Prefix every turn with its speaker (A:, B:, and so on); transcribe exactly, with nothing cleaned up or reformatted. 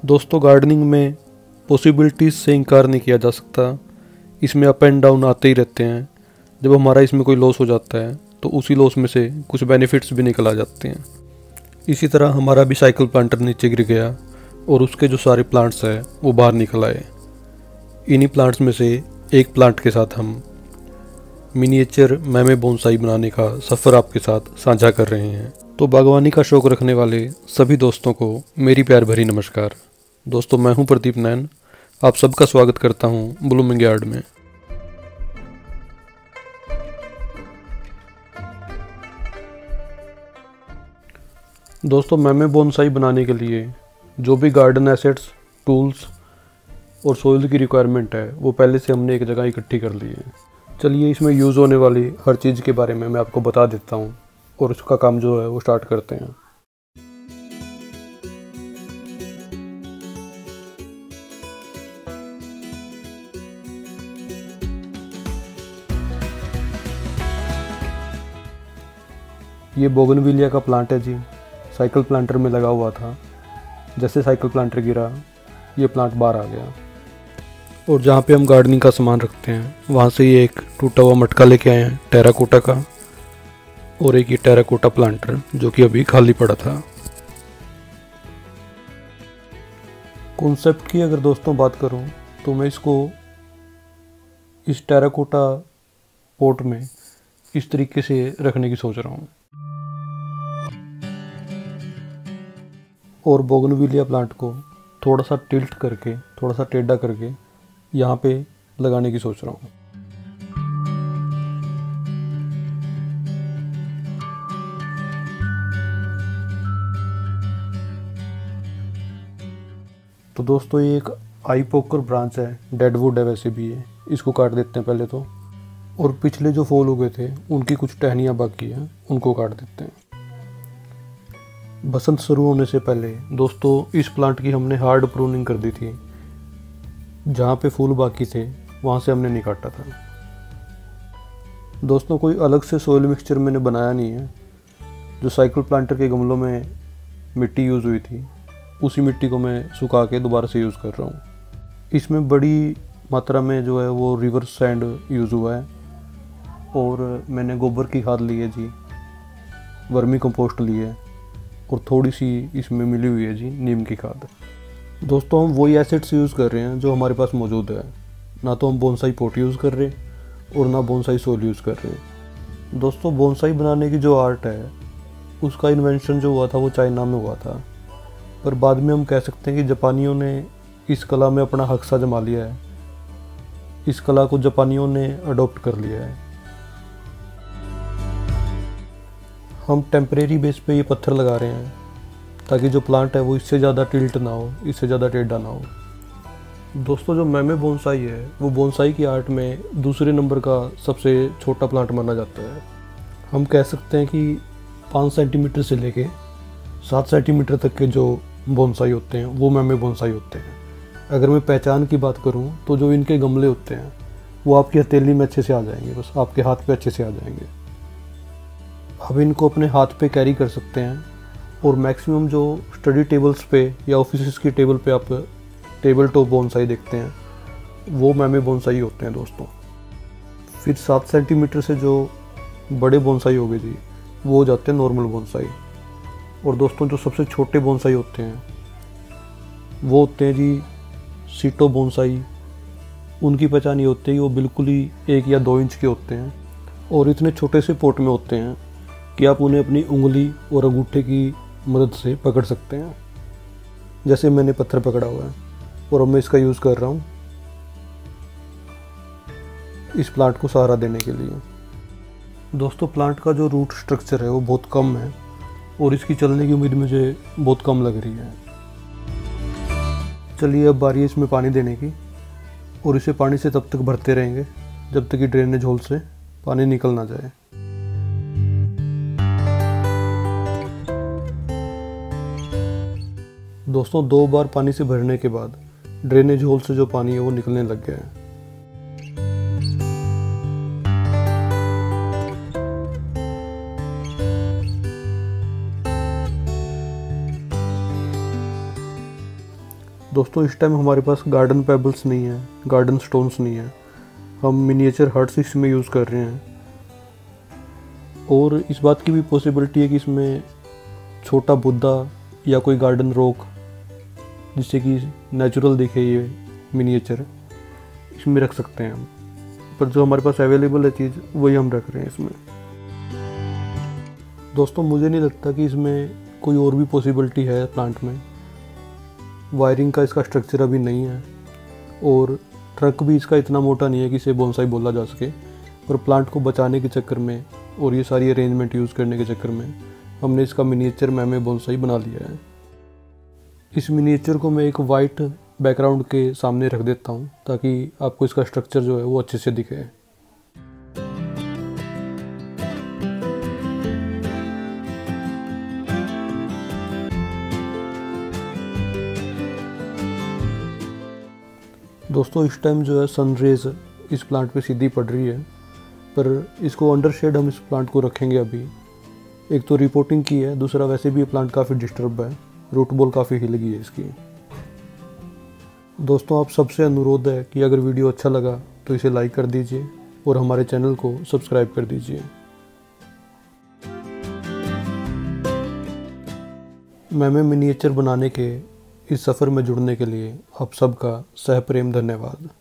A: दोस्तों गार्डनिंग में पॉसिबिलिटीज़ से इनकार नहीं किया जा सकता। इसमें अप एंड डाउन आते ही रहते हैं। जब हमारा इसमें कोई लॉस हो जाता है तो उसी लॉस में से कुछ बेनिफिट्स भी निकल आ जाते हैं। इसी तरह हमारा भी साइकिल प्लांटर नीचे गिर गया और उसके जो सारे प्लांट्स हैं वो बाहर निकल आए। इन्हीं प्लांट्स में से एक प्लांट के साथ हम मिनिएचर मैमे बोनसाई बनाने का सफ़र आपके साथ साझा कर रहे हैं। तो बागवानी का शौक़ रखने वाले सभी दोस्तों को मेरी प्यार भरी नमस्कार। दोस्तों मैं हूं प्रदीप नैन, आप सबका स्वागत करता हूं ब्लूमिंग यार्ड में। दोस्तों मैमे बोनसाई बनाने के लिए जो भी गार्डन एसेट्स, टूल्स और सॉइल की रिक्वायरमेंट है वो पहले से हमने एक जगह इकट्ठी कर ली है। चलिए इसमें यूज़ होने वाली हर चीज़ के बारे में मैं आपको बता देता हूँ और उसका काम जो है वो स्टार्ट करते हैं। ये बोगनविलिया का प्लांट है जी, साइकिल प्लांटर में लगा हुआ था। जैसे साइकिल प्लांटर गिरा ये प्लांट बाहर आ गया और जहाँ पे हम गार्डनिंग का सामान रखते हैं वहाँ से ये एक टूटा हुआ मटका लेके आए हैं टेराकोटा का, और एक ये टेराकोटा प्लांटर जो कि अभी खाली पड़ा था। कॉन्सेप्ट की अगर दोस्तों बात करूँ तो मैं इसको इस टेराकोटा पॉट में इस तरीके से रखने की सोच रहा हूँ और बोगनविलिया प्लांट को थोड़ा सा टिल्ट करके, थोड़ा सा टेढ़ा करके यहाँ पे लगाने की सोच रहा हूँ। तो दोस्तों ये एक आई पोकर ब्रांच है, डेडवुड है वैसे भी ये, इसको काट देते हैं पहले तो। और पिछले जो फूल उगे थे उनकी कुछ टहनियाँ बाकी हैं, उनको काट देते हैं। बसंत शुरू होने से पहले दोस्तों इस प्लांट की हमने हार्ड प्रूनिंग कर दी थी। जहाँ पे फूल बाकी थे वहाँ से हमने नहीं काटा था। दोस्तों कोई अलग से सॉइल मिक्सचर मैंने बनाया नहीं है। जो साइकिल प्लांटर के गमलों में मिट्टी यूज़ हुई थी उसी मिट्टी को मैं सुखा के दोबारा से यूज़ कर रहा हूँ। इसमें बड़ी मात्रा में जो है वो रिवर सैंड यूज़ हुआ है और मैंने गोबर की खाद ली है जी, वर्मी कंपोस्ट ली है और थोड़ी सी इसमें मिली हुई है जी नीम की खाद। दोस्तों हम वही एसिड्स यूज़ कर रहे हैं जो हमारे पास मौजूद है, ना तो हम बोनसाई पॉट यूज़ कर रहे और ना बोनसाई सोल यूज़ कर रहे। दोस्तों बोनसाई बनाने की जो आर्ट है उसका इन्वेंशन जो हुआ था वो चाइना में हुआ था, पर बाद में हम कह सकते हैं कि जापानियों ने इस कला में अपना हक सा जमा लिया है। इस कला को जापानियों ने अडॉप्ट कर लिया है। हम टेम्परेरी बेस पे ये पत्थर लगा रहे हैं ताकि जो प्लांट है वो इससे ज़्यादा टिल्ट ना हो, इससे ज़्यादा टेढ़ा ना हो। दोस्तों जो मैमे बोनसाई है वो बोनसाई की आर्ट में दूसरे नंबर का सबसे छोटा प्लांट माना जाता है। हम कह सकते हैं कि पाँच सेंटीमीटर से लेके सात सेंटीमीटर तक के जो बोनसाई होते हैं वो मैमे बोनसाई होते हैं। अगर मैं पहचान की बात करूं तो जो इनके गमले होते हैं वो आपकी हथेली में अच्छे से आ जाएंगे, बस आपके हाथ पे अच्छे से आ जाएंगे। आप इनको अपने हाथ पे कैरी कर सकते हैं और मैक्सिमम जो स्टडी टेबल्स पे या ऑफिस की टेबल पे आप टेबल टॉप बोनसाई देखते हैं वो मैमे बोनसाई होते हैं दोस्तों। फिर सात सेंटीमीटर से जो बड़े बोनसाई हो गए जी वो हो जाते हैं नॉर्मल बोनसाई। और दोस्तों जो सबसे छोटे बोनसाई होते हैं वो होते हैं जी सीटो बोनसाई। उनकी पहचान ये होती है कि वो बिल्कुल ही एक या दो इंच के होते हैं और इतने छोटे से पोट में होते हैं कि आप उन्हें अपनी उंगली और अंगूठे की मदद से पकड़ सकते हैं, जैसे मैंने पत्थर पकड़ा हुआ है और अब मैं इसका यूज़ कर रहा हूँ इस प्लांट को सहारा देने के लिए। दोस्तों प्लांट का जो रूट स्ट्रक्चर है वो बहुत कम है और इसकी चलने की उम्मीद मुझे बहुत कम लग रही है। चलिए अब बारी है इसमें पानी देने की और इसे पानी से तब तक भरते रहेंगे जब तक कि ड्रेनेज होल से पानी निकल ना जाए। दोस्तों दो बार पानी से भरने के बाद ड्रेनेज होल से जो पानी है वो निकलने लग गया है। दोस्तों इस टाइम हमारे पास गार्डन पेबल्स नहीं है, गार्डन स्टोन्स नहीं है, हम मिनिएचर हार्ट्स इसमें यूज़ कर रहे हैं। और इस बात की भी पॉसिबिलिटी है कि इसमें छोटा बुद्धा या कोई गार्डन रॉक जिससे कि नेचुरल दिखे ये मिनिएचर, इसमें रख सकते हैं हम। पर जो हमारे पास अवेलेबल है चीज़ वही हम रख रहे हैं इसमें। दोस्तों मुझे नहीं लगता कि इसमें कोई और भी पॉसिबिलिटी है प्लांट में। वायरिंग का इसका स्ट्रक्चर अभी नहीं है और ट्रंक भी इसका इतना मोटा नहीं है कि इसे बोनसाई बोला जा सके। पर प्लांट को बचाने के चक्कर में और ये सारी अरेंजमेंट यूज़ करने के चक्कर में हमने इसका मिनिएचर मैमे बोनसाई बना लिया है। इस मिनिएचर को मैं एक वाइट बैकग्राउंड के सामने रख देता हूँ ताकि आपको इसका स्ट्रक्चर जो है वो अच्छे से दिखे। दोस्तों इस टाइम जो है सन रेज इस प्लांट पे सीधी पड़ रही है, पर इसको अंडर शेड हम इस प्लांट को रखेंगे अभी। एक तो रिपोर्टिंग की है, दूसरा वैसे भी ये प्लांट काफ़ी डिस्टर्ब है, रूट बॉल काफ़ी हिल गई है इसकी। दोस्तों आप सबसे अनुरोध है कि अगर वीडियो अच्छा लगा तो इसे लाइक कर दीजिए और हमारे चैनल को सब्सक्राइब कर दीजिए। मैमे मिनिएचर बनाने के इस सफ़र में जुड़ने के लिए आप सबका सह प्रेम धन्यवाद।